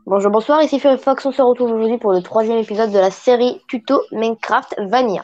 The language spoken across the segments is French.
Bonjour, bonsoir, ici Fox, on se retrouve aujourd'hui pour le troisième épisode de la série tuto Minecraft Vanilla.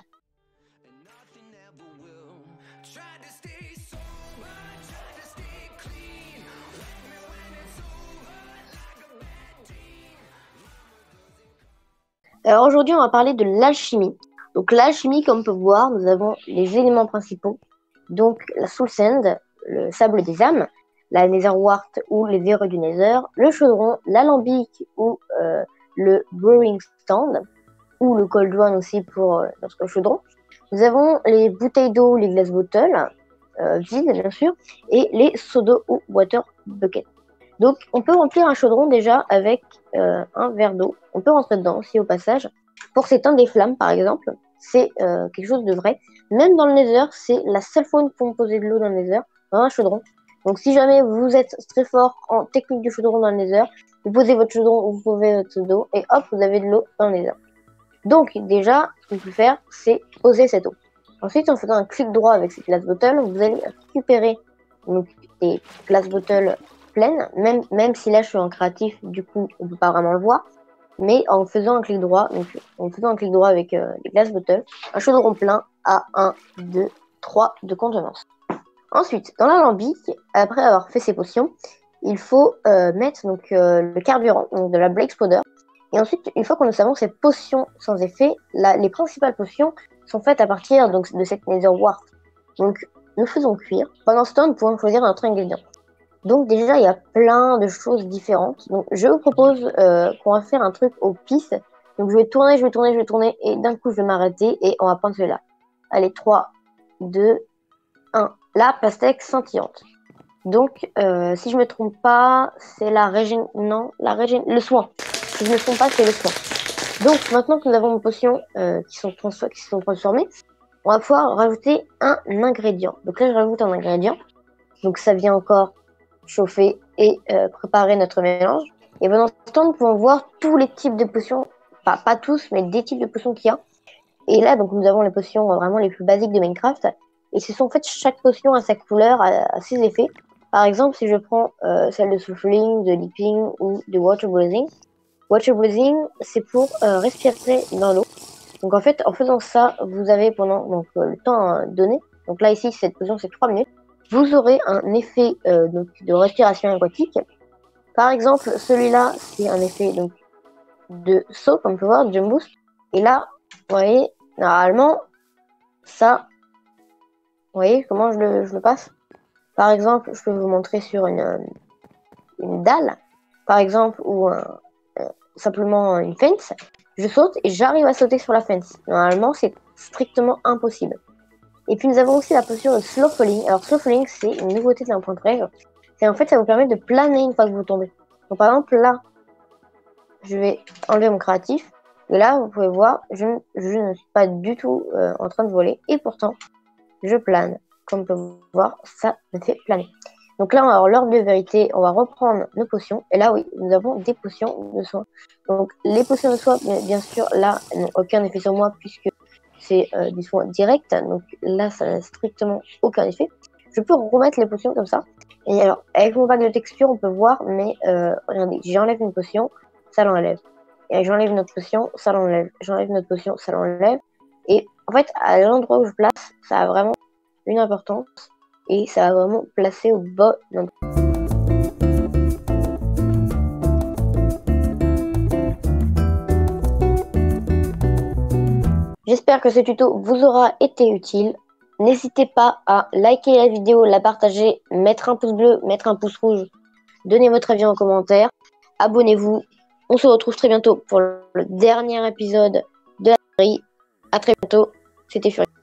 Alors aujourd'hui on va parler de l'alchimie. Donc l'alchimie, comme on peut voir, nous avons les éléments principaux. Donc la soul sand, le sable des âmes, la nether wart ou les verrues du nether, le chaudron, l'alambic ou le brewing stand, ou le cold one aussi pour notre chaudron. Nous avons les bouteilles d'eau, les glass bottles, vides bien sûr, et les seaux d'eau ou water bucket. Donc on peut remplir un chaudron déjà avec un verre d'eau. On peut rentrer dedans aussi au passage. Pour s'éteindre des flammes par exemple, c'est quelque chose de vrai. Même dans le nether, c'est la seule fois où nous pouvons poser de l'eau dans le nether, dans un chaudron. Donc si jamais vous êtes très fort en technique du chaudron dans le nether, vous posez votre chaudron ou vous posez votre seau d'eau et hop, vous avez de l'eau dans le nether. Donc déjà, ce qu'on peut faire, c'est poser cette eau. Ensuite, en faisant un clic droit avec cette glass bottle, vous allez récupérer donc, des glass bottles pleines, même si là je suis en créatif, du coup on ne peut pas vraiment le voir, mais en faisant un clic droit, donc en faisant un clic droit avec les glass bottles, un chaudron plein à 1, 2, 3 de contenance. Ensuite, dans l'alambic, après avoir fait ces potions, il faut mettre donc, le carburant, donc de la Blaze Powder. Et ensuite, une fois que nous savons ces potions sans effet, les principales potions sont faites à partir donc, de cette nether wart. Donc, nous faisons cuire. Pendant ce temps, nous pouvons choisir notre ingrédient. Donc déjà, il y a plein de choses différentes. Donc, je vous propose qu'on va faire un truc au pif. Donc, je vais tourner, et d'un coup, je vais m'arrêter et on va prendre celui-là. Allez, 3, 2, 1. La pastèque scintillante. Donc, si je me trompe pas, c'est le soin. Si je ne me trompe pas, c'est le soin. Donc, maintenant que nous avons nos potions qui sont transformées, on va pouvoir rajouter un ingrédient. Donc là, je rajoute un ingrédient. Donc, ça vient encore chauffer et préparer notre mélange. Et pendant ce temps, nous pouvons voir tous les types de potions. Pas tous, mais des types de potions qu'il y a. Et là, donc, nous avons les potions vraiment les plus basiques de Minecraft. Et ce sont en fait chaque potion a sa couleur, a ses effets. Par exemple, si je prends celle de Sulfuring, de Leaping ou de Water Breathing. Water Breathing, c'est pour respirer dans l'eau. Donc en fait, en faisant ça, vous avez pendant le temps donné, donc là ici, cette potion c'est 3 minutes, vous aurez un effet donc, de respiration aquatique. Par exemple, celui-là, c'est un effet donc, de saut, comme on peut voir, de jump boost. Et là, vous voyez, normalement, ça, vous voyez comment je le passe? Par exemple, je peux vous montrer sur une dalle, par exemple, ou simplement une fence. Je saute et j'arrive à sauter sur la fence. Normalement, c'est strictement impossible. Et puis, nous avons aussi la posture de slow falling. Alors, slow falling, c'est une nouveauté de 1.13. Et en fait, ça vous permet de planer une fois que vous tombez. Donc, par exemple, là, je vais enlever mon créatif. Et là, vous pouvez voir, je ne suis pas du tout en train de voler. Et pourtant, je plane. Comme vous pouvez voir, ça me fait planer. Donc là, on va avoir l'ordre de vérité. On va reprendre nos potions. Et là, oui, nous avons des potions de soin. Donc, les potions de soin, bien sûr, là, n'ont aucun effet sur moi puisque c'est des soins directs. Donc là, ça n'a strictement aucun effet. Je peux remettre les potions comme ça. Et alors, avec mon pack de texture, on peut voir, mais regardez, j'enlève une potion, ça l'enlève. Et j'enlève une autre potion, ça l'enlève. J'enlève une autre potion, ça l'enlève. Et en fait, à l'endroit où je place, ça a vraiment une importance. Et ça va vraiment placer au bas de notre... J'espère que ce tuto vous aura été utile. N'hésitez pas à liker la vidéo, la partager, mettre un pouce bleu, mettre un pouce rouge. Donnez votre avis en commentaire. Abonnez-vous. On se retrouve très bientôt pour le dernier épisode de la série. À très bientôt. C'était Fury.